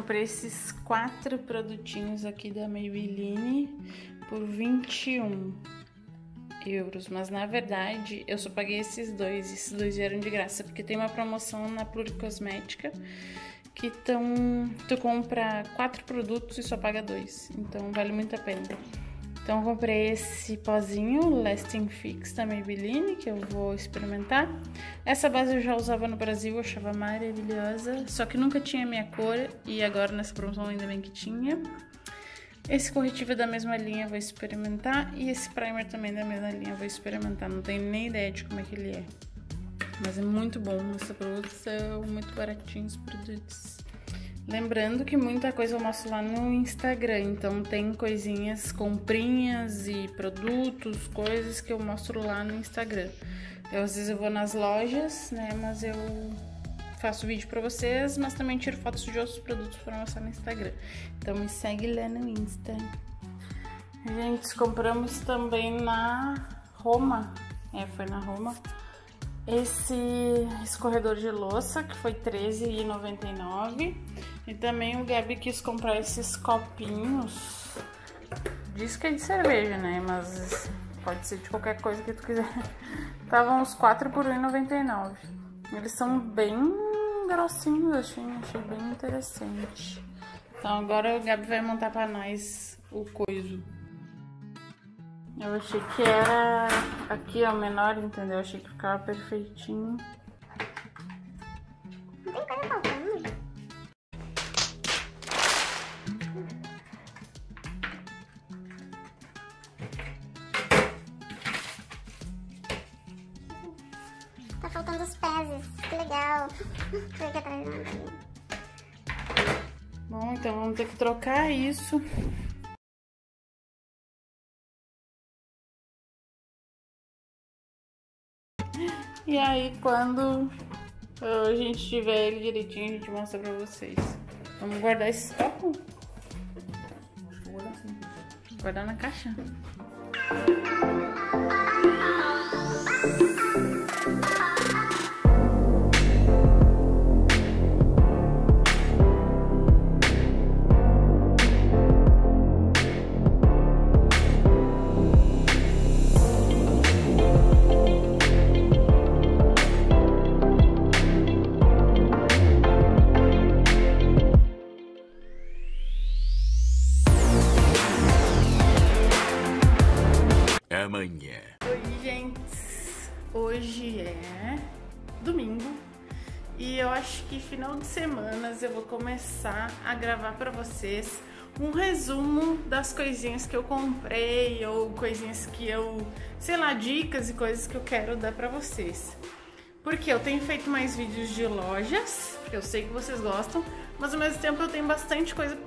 comprei esses 4 produtinhos aqui da Maybelline por 21 euros, mas na verdade eu só paguei esses dois vieram de graça, porque tem uma promoção na Pluricosmética que tu compra 4 produtos e só paga 2, então vale muito a pena. Então eu comprei esse pozinho Lasting Fix da Maybelline, que eu vou experimentar. Essa base eu já usava no Brasil, eu achava maravilhosa, só que nunca tinha minha cor e agora nessa promoção ainda bem que tinha. Esse corretivo é da mesma linha, vou experimentar, e esse primer também da mesma linha, vou experimentar. Não tenho nem ideia de como é que ele é, mas é muito bom essa promoção, muito baratinho os produtos. Lembrando que muita coisa eu mostro lá no Instagram, então tem coisinhas, comprinhas e produtos, coisas que eu mostro lá no Instagram. Às vezes eu vou nas lojas, né, mas eu faço vídeo pra vocês, mas também tiro fotos de outros produtos pra mostrar no Instagram. Então me segue lá no Insta. Gente, compramos também na Roma, foi na Roma, esse escorredor de louça, que foi R$13,99. E também o Gabi quis comprar esses copinhos. Diz que é de cerveja, né? Mas pode ser de qualquer coisa que tu quiser. Estavam uns 4 por R$1,99. Eles são bem grossinhos, achei bem interessante. Então agora o Gabi vai montar pra nós o coiso. Eu achei que era aqui, ó, menor, entendeu? Eu achei que ficava perfeitinho. Não tem coisa faltando. Tá faltando os pés, que legal. Foi aqui atrás, não. Bom, então vamos ter que trocar isso. E aí, quando a gente tiver ele direitinho, a gente mostra pra vocês. Vamos guardar esse copo? Guardar na caixa. Amanhã. Oi, gente. Hoje é domingo e eu acho que final de semanas eu vou começar a gravar pra vocês um resumo das coisinhas que eu comprei ou coisinhas que eu, sei lá, dicas e coisas que eu quero dar pra vocês. Porque eu tenho feito mais vídeos de lojas, que eu sei que vocês gostam, mas ao mesmo tempo eu tenho bastante coisa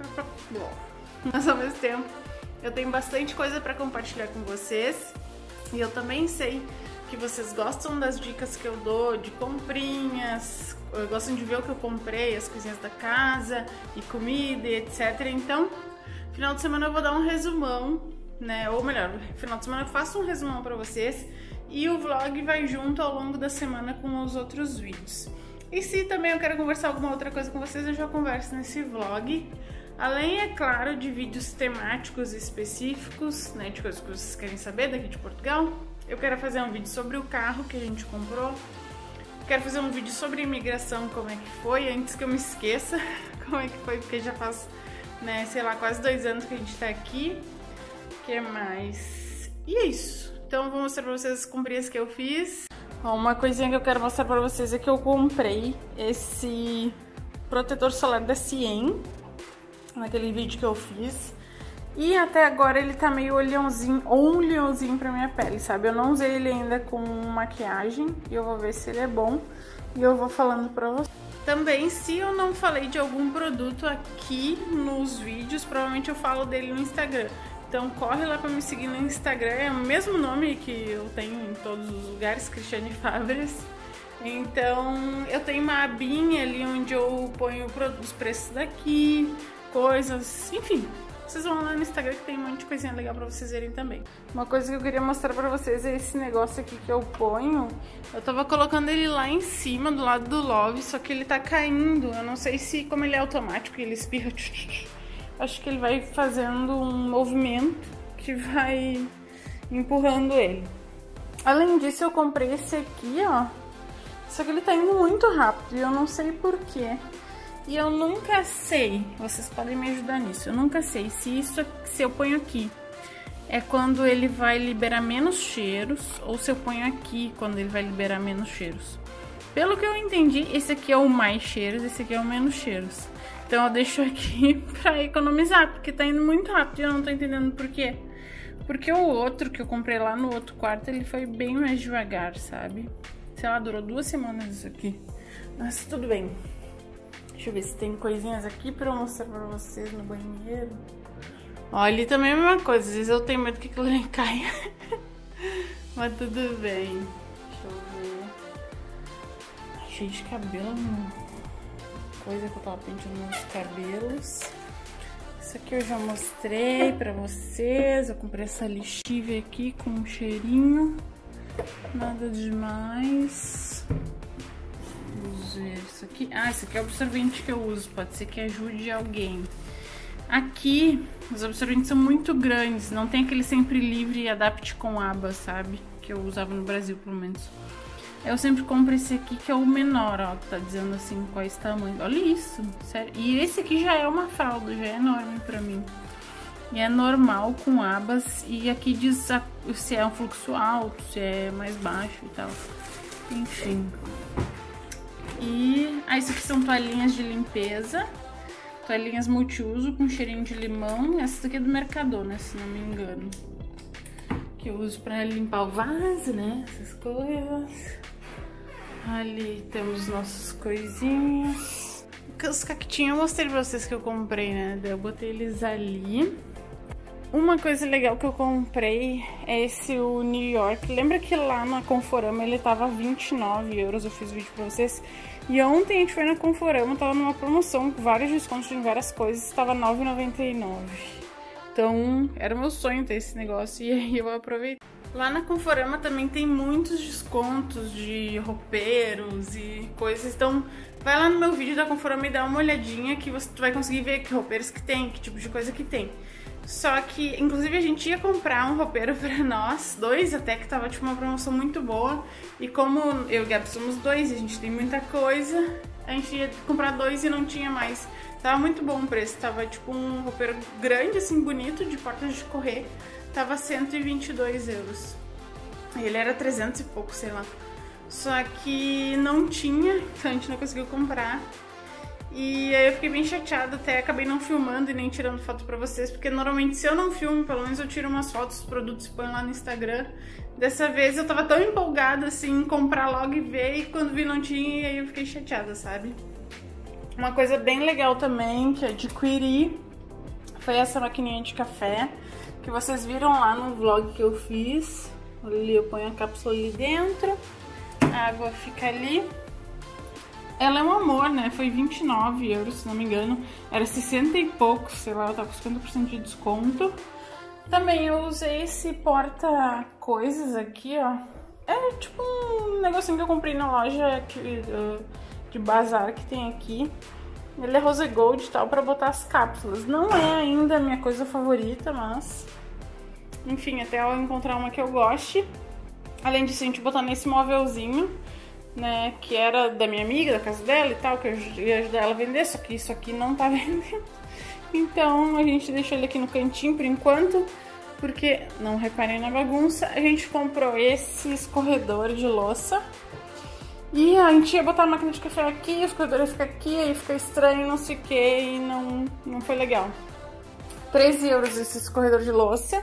pra compartilhar com vocês. E eu também sei que vocês gostam das dicas que eu dou de comprinhas, gostam de ver o que eu comprei, as coisinhas da casa e comida e etc. Então, final de semana eu vou dar um resumão, né? Ou melhor, final de semana eu faço um resumão pra vocês e o vlog vai junto ao longo da semana com os outros vídeos. E se também eu quero conversar alguma outra coisa com vocês, eu já converso nesse vlog. Além, é claro, de vídeos temáticos específicos, né, de coisas que vocês querem saber daqui de Portugal. Eu quero fazer um vídeo sobre o carro que a gente comprou. Quero fazer um vídeo sobre imigração, como é que foi, antes que eu me esqueça como é que foi, porque já faz, né, sei lá, quase 2 anos que a gente tá aqui. O que mais? E é isso. Então eu vou mostrar pra vocês as comprinhas que eu fiz. Bom, uma coisinha que eu quero mostrar pra vocês é que eu comprei esse protetor solar da Cien, naquele vídeo que eu fiz. E até agora ele tá meio oleosinho pra minha pele, sabe? Eu não usei ele ainda com maquiagem e eu vou ver se ele é bom e eu vou falando pra vocês. Também, se eu não falei de algum produto aqui nos vídeos, provavelmente eu falo dele no Instagram. Então corre lá pra me seguir no Instagram, é o mesmo nome que eu tenho em todos os lugares, Cristiane Fabres. Então eu tenho uma abinha ali onde eu ponho os preços daqui, coisas, enfim, vocês vão lá no Instagram que tem um monte de coisinha legal pra vocês verem também. Uma coisa que eu queria mostrar pra vocês é esse negócio aqui que eu ponho. Eu tava colocando ele lá em cima, do lado do Love, só que ele tá caindo. Eu não sei se, como ele é automático, ele espirra. Acho que ele vai fazendo um movimento que vai empurrando ele. Além disso, eu comprei esse aqui, ó. Só que ele tá indo muito rápido e eu não sei porquê. E eu nunca sei, vocês podem me ajudar nisso, eu nunca sei se eu ponho aqui é quando ele vai liberar menos cheiros ou se eu ponho aqui quando ele vai liberar menos cheiros. Pelo que eu entendi, esse aqui é o mais cheiros, esse aqui é o menos cheiros. Então eu deixo aqui pra economizar, porque tá indo muito rápido e eu não tô entendendo por quê. Porque o outro que eu comprei lá no outro quarto, ele foi bem mais devagar, sabe? Sei lá, durou 2 semanas isso aqui. Mas tudo bem. Deixa eu ver se tem coisinhas aqui pra eu mostrar pra vocês no banheiro. Ó, ali também é a mesma coisa. Às vezes eu tenho medo que aquilo ali caia. Mas tudo bem. Deixa eu ver. Cheio de cabelo. Coisa que eu tava penteando nos cabelos. Isso aqui eu já mostrei pra vocês. Eu comprei essa lixívia aqui com um cheirinho. Nada demais. Vamos ver isso aqui. Ah, esse aqui é o absorvente que eu uso. Pode ser que ajude alguém. Aqui, os absorventes são muito grandes. Não tem aquele sempre livre e adapte com aba, sabe? Que eu usava no Brasil, pelo menos. Eu sempre compro esse aqui, que é o menor, ó. Tá dizendo assim, quais tamanhos. Olha isso, sério. E esse aqui já é uma fralda, já é enorme pra mim. E é normal, com abas. E aqui diz se é um fluxo alto, se é mais baixo e tal. Enfim. E isso aqui são toalhinhas de limpeza. Toalhinhas multiuso com cheirinho de limão. Essa daqui é do Mercadona, se não me engano. Que eu uso pra limpar o vaso, né? Essas coisas. Ali temos nossas coisinhas. Os cactinhos eu mostrei pra vocês que eu comprei, né? Eu botei eles ali. Uma coisa legal que eu comprei é o New York. Lembra que lá na Conforama ele tava 29 €, eu fiz vídeo pra vocês. E ontem a gente foi na Conforama, tava numa promoção, com vários descontos em várias coisas, tava R$ 9,99. Então, era meu sonho ter esse negócio e aí eu aproveitei. Lá na Conforama também tem muitos descontos de roupeiros e coisas, então vai lá no meu vídeo da Conforama e dá uma olhadinha que você vai conseguir ver que roupeiros que tem, que tipo de coisa que tem. Só que, inclusive, a gente ia comprar um roupeiro pra nós, 2 até, que tava tipo uma promoção muito boa. E como eu e o Gabi somos 2 e a gente tem muita coisa, a gente ia comprar 2 e não tinha mais. Tava muito bom o preço, tava tipo um roupeiro grande, assim, bonito, de portas de correr. Tava 122 €. Ele era 300 e pouco, sei lá. Só que não tinha, então a gente não conseguiu comprar. E aí eu fiquei bem chateada, até acabei não filmando e nem tirando foto pra vocês, porque normalmente se eu não filmo, pelo menos eu tiro umas fotos dos produtos e ponho lá no Instagram. Dessa vez eu tava tão empolgada assim em comprar logo e ver, e quando vi não tinha, e aí eu fiquei chateada, sabe? Uma coisa bem legal também que adquiri foi essa maquininha de café, que vocês viram lá no vlog que eu fiz. Ali eu ponho a cápsula ali dentro, a água fica ali. Ela é um amor, né? Foi 29 €, se não me engano. Era 60 e pouco, sei lá, eu tava com 50% de desconto. Também eu usei esse porta-coisas aqui, ó. É tipo um negocinho que eu comprei na loja de bazar que tem aqui. Ele é rose gold e tal, pra botar as cápsulas. Não é ainda a minha coisa favorita, mas... enfim, até eu encontrar uma que eu goste. Além disso, a gente botar nesse móvelzinho, né, que era da minha amiga, da casa dela e tal, que eu ia ajudar ela a vender, só que isso aqui não tá vendendo. Então a gente deixou ele aqui no cantinho por enquanto, porque, não reparem na bagunça, a gente comprou esse escorredor de louça. E a gente ia botar a máquina de café aqui, o escorredor ia ficar aqui, aí fica estranho, não sei o que, e não foi legal. 13 € esse escorredor de louça.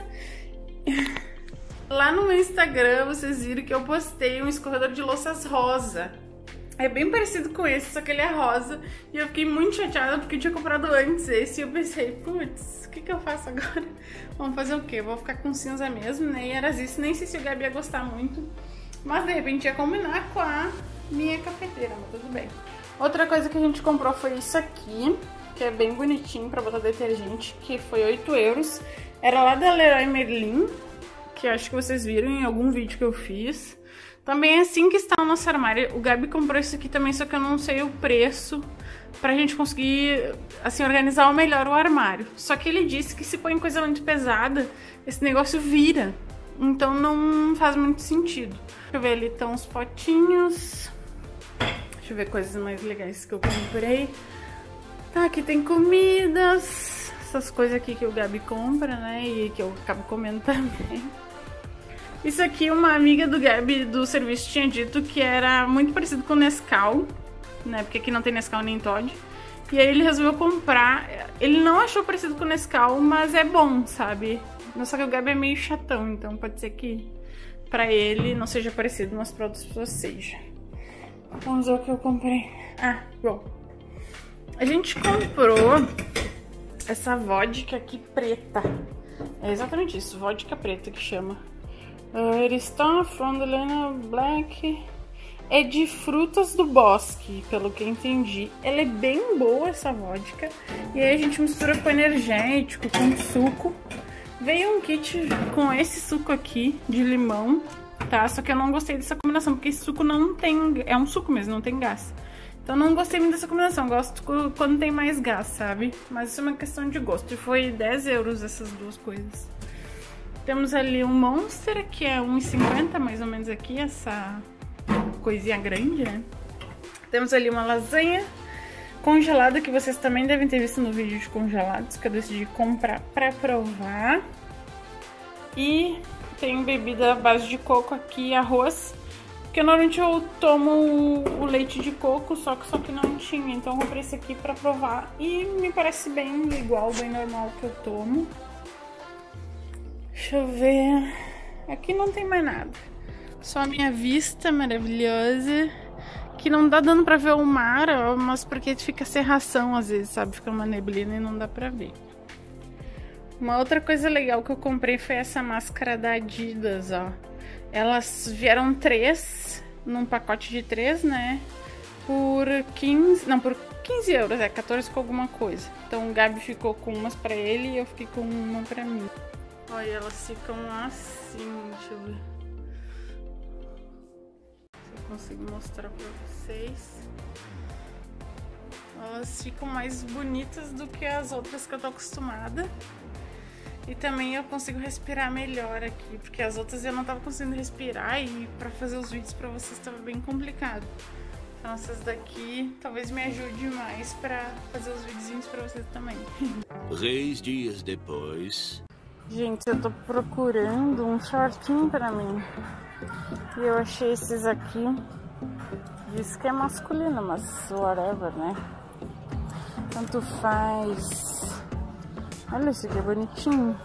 Lá no meu Instagram, vocês viram que eu postei um escorredor de louças rosa. É bem parecido com esse, só que ele é rosa. E eu fiquei muito chateada porque eu tinha comprado antes esse. E eu pensei, putz, o que eu faço agora? Vamos fazer o quê? Eu vou ficar com cinza mesmo, né? E era isso, nem sei se o Gabi ia gostar muito. Mas de repente ia combinar com a minha cafeteira, mas tudo bem. Outra coisa que a gente comprou foi isso aqui. que é bem bonitinho pra botar detergente, que foi 8 euros. Era lá da Leroy Merlin, que acho que vocês viram em algum vídeo que eu fiz. Também é assim que está o nosso armário. O Gabi comprou isso aqui também, só que eu não sei o preço, pra gente conseguir, assim, organizar melhor o armário. Só que ele disse que se põe coisa muito pesada, esse negócio vira. Então não faz muito sentido. Deixa eu ver, ali estão os potinhos. Deixa eu ver coisas mais legais que eu comprei. Tá, aqui tem comidas. Essas coisas aqui que o Gabi compra, né? E que eu acabo comendo também. Isso aqui, uma amiga do Gabi do serviço tinha dito que era muito parecido com o Nescau, né? Porque aqui não tem Nescau nem Toddy. E aí ele resolveu comprar. Ele não achou parecido com o Nescau, mas é bom, sabe? Só que o Gabi é meio chatão, então pode ser que pra ele não seja parecido, mas pra outras pessoas seja. Vamos ver o que eu comprei. Ah, bom. A gente comprou essa vodka aqui preta. É exatamente isso, vodka preta que chama. Ariston Frondelena Black. É de frutas do bosque, pelo que eu entendi. Ela é bem boa, essa vodka. E aí a gente mistura com energético, com suco. Veio um kit com esse suco aqui, de limão, tá? Só que eu não gostei dessa combinação, porque esse suco não tem... É um suco mesmo, não tem gás. Então eu não gostei muito dessa combinação, gosto quando tem mais gás, sabe? Mas isso é uma questão de gosto. E foi 10 euros essas duas coisas. Temos ali um Monster, que é 1,50 mais ou menos aqui, essa coisinha grande, né? Temos ali uma lasanha congelada, que vocês também devem ter visto no vídeo de congelados, que eu decidi comprar pra provar. E tem bebida à base de coco aqui, arroz, porque normalmente eu tomo o leite de coco, só que não tinha, então eu comprei esse aqui pra provar. E me parece bem igual, bem normal que eu tomo. Deixa eu ver... Aqui não tem mais nada. Só a minha vista maravilhosa, que não dá dando pra ver o mar, mas porque fica cerração às vezes, sabe? Fica uma neblina e não dá pra ver. Uma outra coisa legal que eu comprei foi essa máscara da Adidas, ó. Elas vieram 3, num pacote de 3, né? Por 15... Não, por 15 euros, 14 com alguma coisa. Então o Gabi ficou com umas pra ele e eu fiquei com uma pra mim. Olha, elas ficam assim, deixa eu ver. Se eu consigo mostrar pra vocês. Elas ficam mais bonitas do que as outras que eu tô acostumada. E também eu consigo respirar melhor aqui, porque as outras eu não tava conseguindo respirar e pra fazer os vídeos pra vocês tava bem complicado. Então essas daqui talvez me ajude mais pra fazer os videozinhos pra vocês também. 3 dias depois... Gente, eu tô procurando um shortinho pra mim. E eu achei esses aqui. Diz que é masculino, mas whatever, né? Tanto faz. Olha, esse aqui é bonitinho.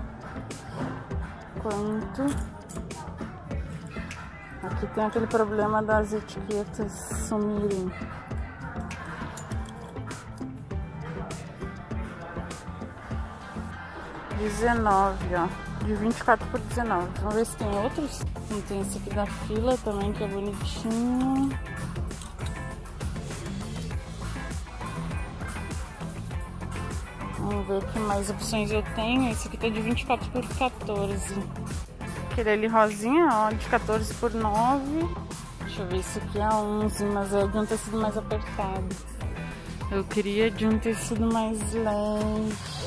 Quanto? Aqui tem aquele problema das etiquetas sumirem. R$19, ó. De 24 por 19. Vamos ver se tem outros. E tem esse aqui da fila também, que é bonitinho. Vamos ver que mais opções eu tenho. Esse aqui tá de 24 por 14. Aquele ali rosinha, ó, de 14 por 9. Deixa eu ver, esse aqui é 11, mas é de um tecido mais apertado. Eu queria de um tecido mais leve.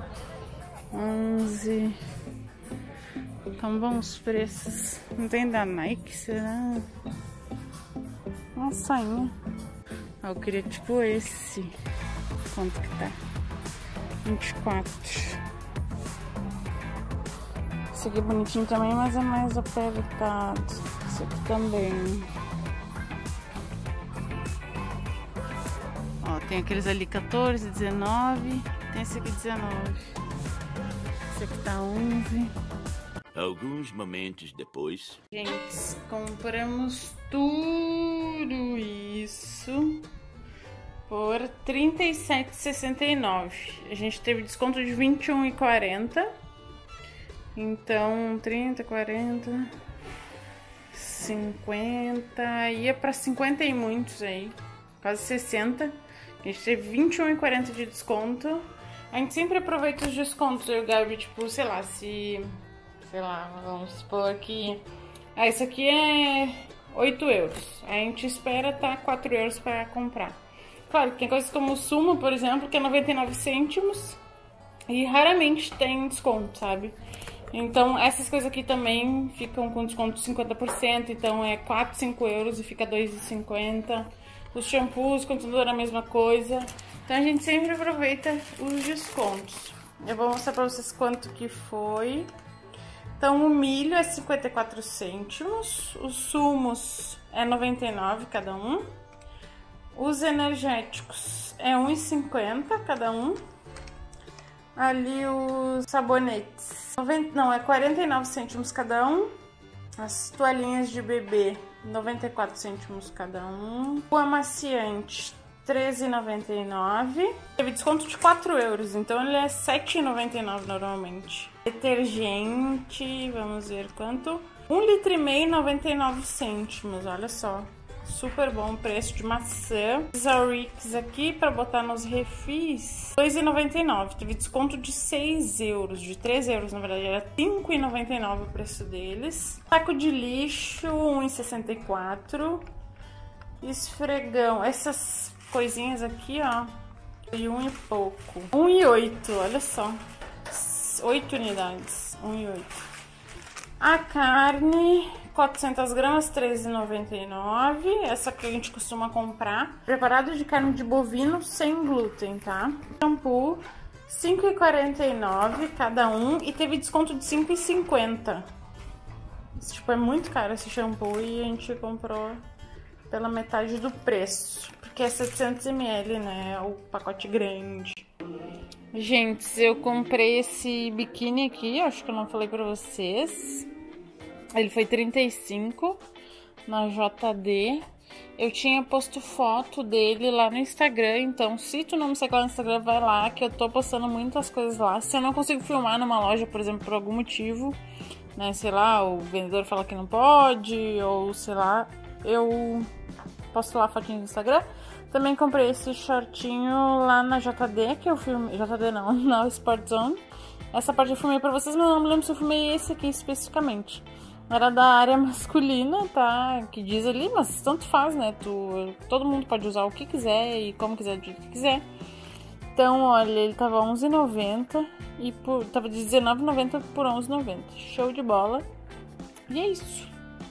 11. Então bons preços. Não tem da Nike, será? Uma sainha. Eu queria tipo esse. Quanto que tá? 24. Esse aqui é bonitinho também, mas é mais apertado. Esse aqui também. Ó, tem aqueles ali 14, 19. Tem esse aqui 19. Esse aqui tá 11. Alguns momentos depois... Gente, compramos tudo isso por R$ 37,69. A gente teve desconto de R$ 21,40. Então, 30, 40, 50... Ia pra 50 e muitos aí. Quase 60. A gente teve R$21,40 de desconto. A gente sempre aproveita os descontos, eu e o Gabi, tipo, sei lá, vamos supor que... isso aqui é 8 euros. A gente espera tá 4 euros pra comprar. Claro, tem coisas como o sumo, por exemplo, que é 99 cêntimos. E raramente tem desconto, sabe? Então, essas coisas aqui também ficam com desconto de 50%. Então, é 4, 5 euros e fica 2,50. Os shampoos, condicionador, a mesma coisa. Então, a gente sempre aproveita os descontos. Eu vou mostrar pra vocês quanto que foi. Então, o milho é 54 cêntimos. Os sumos é 99 cada um. Os energéticos é 1,50 cada um. Ali os sabonetes, é 49 cêntimos cada um. As toalhinhas de bebê, 94 cêntimos cada um. O amaciante, 13,99. Teve desconto de 4 euros, então ele é 7,99 normalmente. Detergente, vamos ver quanto. 1,5 litro, 99 cêntimos, olha só. Super bom preço de maçã. Zaurix aqui para botar nos refis, 2,99. Teve desconto de 6 euros, de 3 euros na verdade, era 5,99 o preço deles. Saco de lixo, 1,64. Esfregão, essas coisinhas aqui, ó, e 1 e pouco. 1,8, olha só. 8 unidades, 1,8. A carne, 400 gramas, 13,99. Essa que a gente costuma comprar. Preparado de carne de bovino sem glúten, tá? Shampoo, 5,49 cada um. E teve desconto de 5,50. Tipo, é muito caro esse shampoo e a gente comprou pela metade do preço. Porque é 700 ml, né? É o pacote grande. Gente, eu comprei esse biquíni aqui, acho que eu não falei pra vocês. Ele foi 35 na JD. Eu tinha posto foto dele lá no Instagram, então se tu não me segue lá no Instagram, vai lá, que eu tô postando muitas coisas lá. Se eu não consigo filmar numa loja, por exemplo, por algum motivo, né, sei lá, o vendedor fala que não pode, ou sei lá, eu posto lá a fotinha no Instagram. Também comprei esse shortinho lá na JD, que eu filmei... JD não, na Sport Zone. Essa parte eu filmei pra vocês, mas não me lembro se eu filmei esse aqui especificamente. Era da área masculina, tá? Que diz ali, mas tanto faz, né? Todo mundo pode usar o que quiser e como quiser, do jeito que quiser. Então, olha, ele tava 11,90 e tava de 19,90 por 11,90. Show de bola. E é isso.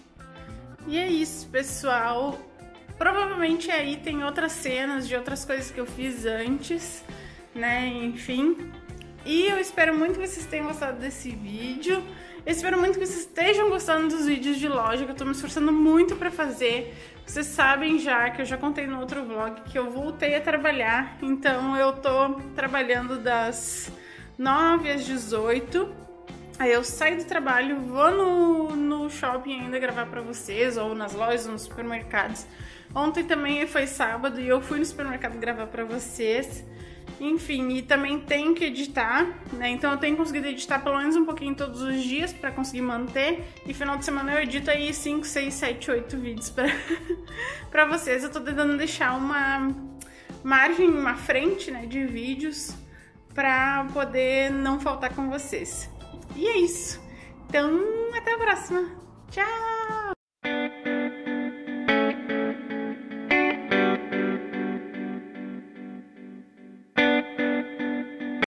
E é isso, pessoal. Provavelmente aí tem outras cenas de outras coisas que eu fiz antes, né? Enfim. E eu espero muito que vocês tenham gostado desse vídeo. Eu espero muito que vocês estejam gostando dos vídeos de loja, que eu tô me esforçando muito pra fazer. Vocês sabem já, que eu já contei no outro vlog, que eu voltei a trabalhar. Então eu tô trabalhando das 9 às 18. Aí eu saio do trabalho, vou no shopping ainda gravar pra vocês, ou nas lojas, ou nos supermercados. Ontem também foi sábado e eu fui no supermercado gravar pra vocês. Enfim, e também tenho que editar, né? Então eu tenho conseguido editar pelo menos um pouquinho todos os dias pra conseguir manter. E final de semana eu edito aí 5, 6, 7, 8 vídeos pra vocês. Eu tô tentando deixar uma margem, uma frente, né, de vídeos pra poder não faltar com vocês. E é isso. Então, até a próxima. Tchau!